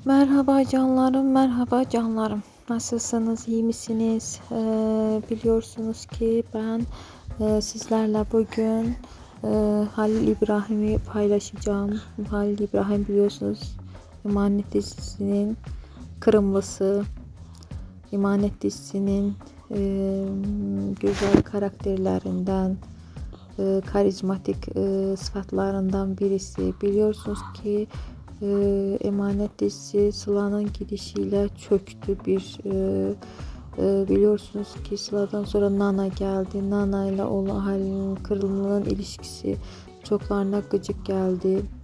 Merhaba canlarım, merhaba canlarım. Nasılsınız, iyi misiniz? Biliyorsunuz ki ben sizlerle bugün Halil İbrahim'i paylaşacağım. Halil İbrahim biliyorsunuz Emanet dizisinin Kırımlısı. Emanet dizisinin güzel karakterlerinden, karizmatik sıfatlarından birisi. Biliyorsunuz ki Emanet dizisi Sıla'nın gidişiyle çöktü. Biliyorsunuz ki Sıla'dan sonra Nana geldi. Nana ile olan Halil'in Kırımlı'nın ilişkisi çoklarına gıcık geldi.